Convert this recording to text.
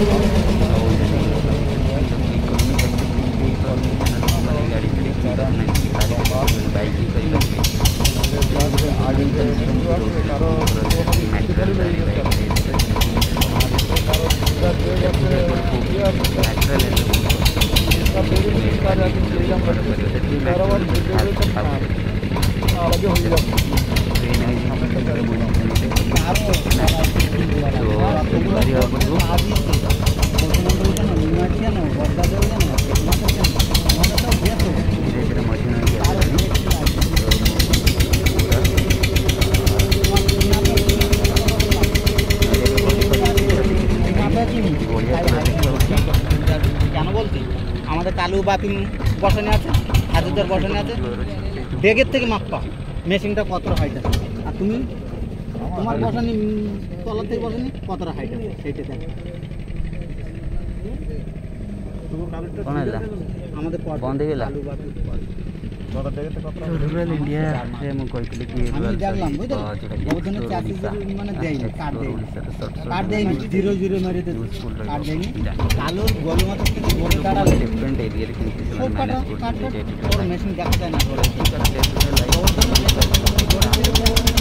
কালু বাতিল বসানো আছে, হাজার বসানো আছে, বেগের থেকে মাপা মেশিনটা কতটা হাইট আছে, আর তুমি তোমার বসানি তলার থেকে বসানি কতটা হাইট আছে সেইটা দেখো। আমাদের রুরাল ইন্ডিয়া ମୁଁ କହିଥିଲି କି ମାନେ ଦେଇନି କାର୍ଡ ଦେଇନି 00 ମାରି ଦେ କାର୍ଡ ଦେଇନି কালো গলি মতো কিছু বড় কাটা ডিফারেন্ট এরিয়ারে কিন্তু ସେମାନେ ম্যানেজ করতে ওর মেশিন দেখা যায় না